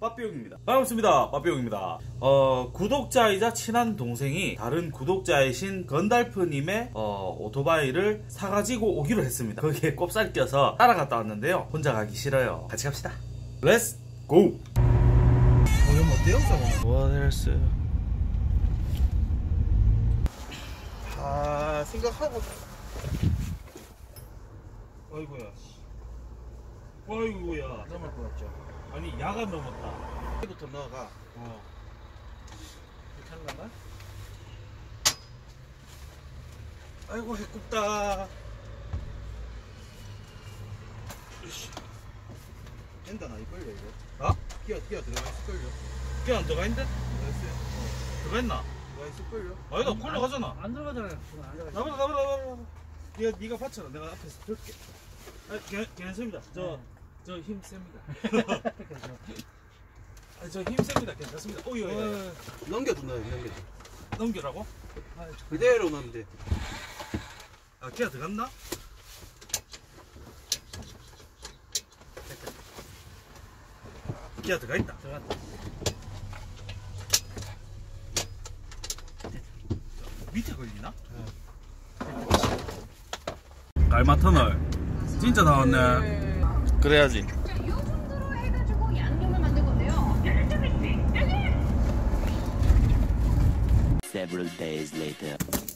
빠삐용입니다. 반갑습니다. 빠삐용입니다. 구독자이자 친한 동생이 다른 구독자이신 건달프님의 오토바이를 사가지고 오기로 했습니다. 거기에 꼽살 껴서 따라갔다 왔는데요. 혼자 가기 싫어요. 같이 갑시다. 렛츠 고! 형 어때요, 저거? 뭐하랬어요? 생각하고. 아이고야. 아이고야. 넘을 것 같죠? 아니 야간 넘었다. 부터 넣어가. 괜찮나? 아이고 해꼽다. 된다, 나 이걸요, 이거. 어? 끼어 들어가 있을걸요? 걔안 들어가 있는데? 들어갔어요. 들어가 있나? 들어가 있을걸요? 아니다 콜라 가잖아. 안 들어가잖아요. 안 들어가. 나보다. 네가 받쳐라. 내가 앞에서 들게. 괜찮습니다. 저 힘 셉니다. 저 힘 셉니다. 괜찮습니다. 오유. 넘겨도 넘겨도. 넘기라고? 그대로 넣으면 돼. 아, 걔가 들어갔나? 걔가 들어가 있다. 들어갔다. 밑에 걸리나? 깔마 터널. 진짜 나왔네. 그래야지. 이 정도로 해가지고 양념을 만든 건데요. Several days later.